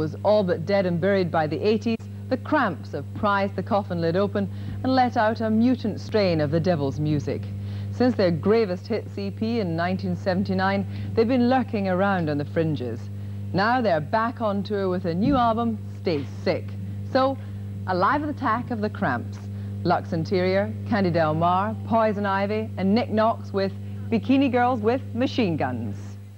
was all but dead and buried by the 80s, the Cramps have prized the coffin lid open and let out a mutant strain of the devil's music. Since their gravest hits EP in 1979, they've been lurking around on the fringes. Now they're back on tour with a new album, Stay Sick. So, a live attack of the Cramps. Lux Interior, Candy Del Mar, Poison Ivy, and Nick Knox with Bikini Girls with Machine Guns.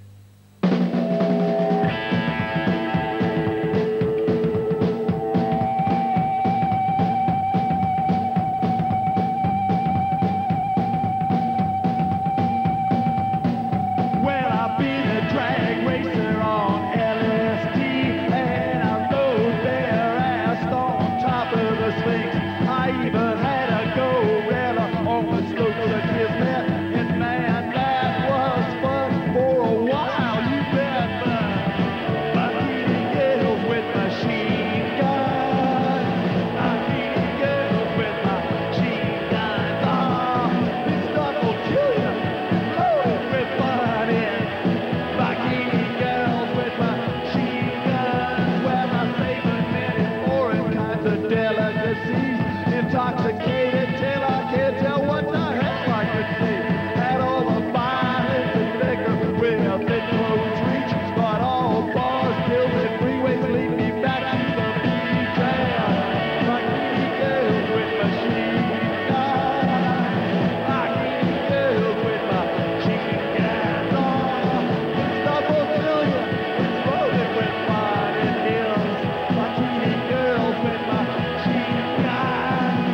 Intoxicated till I can't tell what the hell I could see. Had all the violence and liquor within close reach. But all bars, pills, and freeways lead me back to the beach. Bikini girls with machine guns. Bikini girls with machine guns. Oh, it's double billion. It's loaded with fun and hills. Bikini girls with machine guns.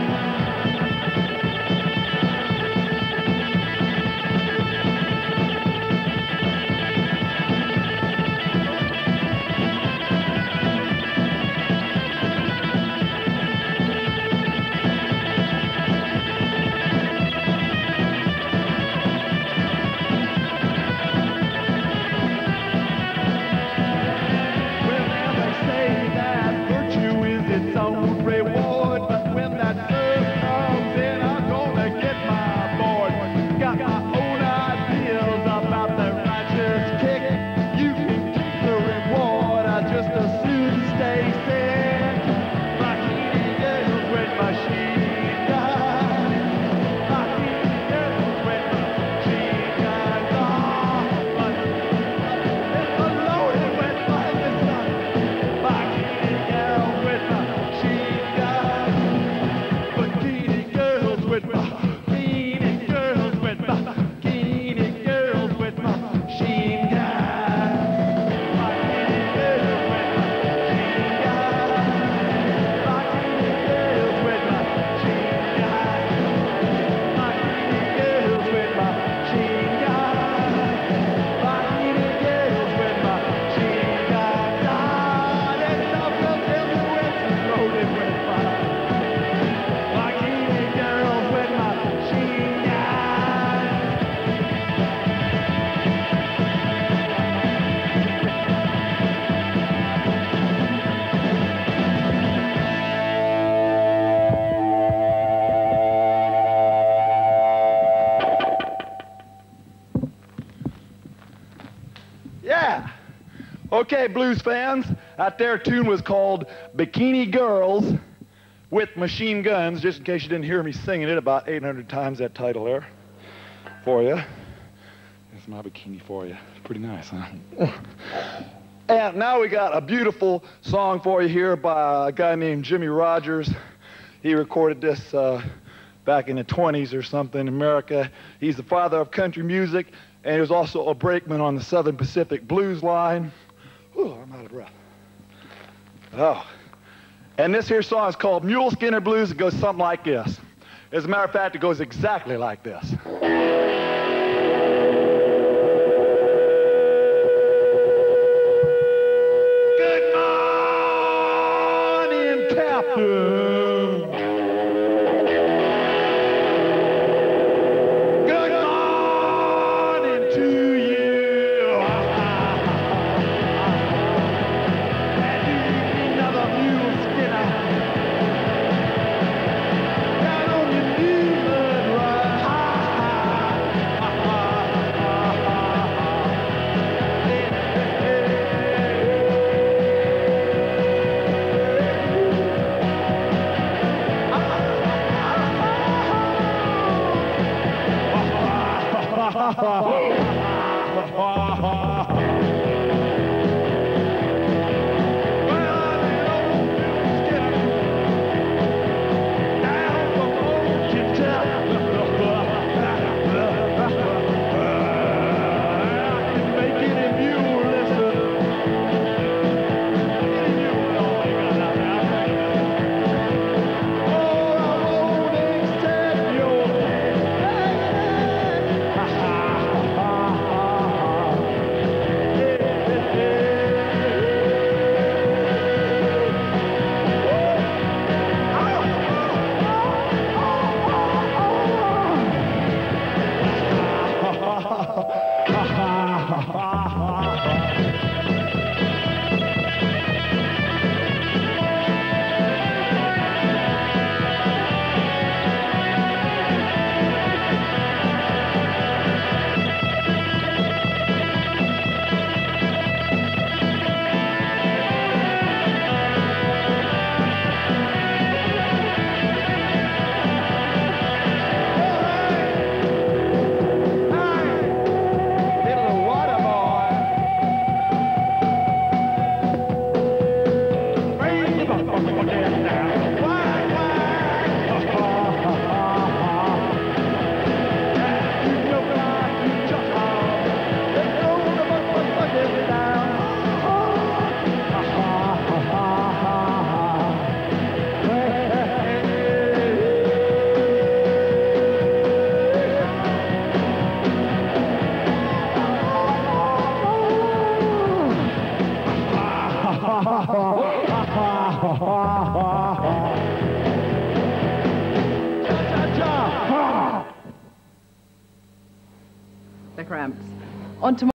Yeah. Okay, blues fans, that there tune was called Bikini Girls with Machine Guns, just in case you didn't hear me singing it about 800 times, that title there, for you. There's my bikini for you. Pretty nice, huh? And now we got a beautiful song for you here by a guy named Jimmy Rogers. He recorded this back in the 20s or something in America. He's the father of country music, and he was also a brakeman on the Southern Pacific Blues line. Whew, I'm out of breath. Oh. And this here song is called Mule Skinner Blues. It goes something like this. As a matter of fact, it goes exactly like this. Good morning, Captain. The Cramps. On tomorrow.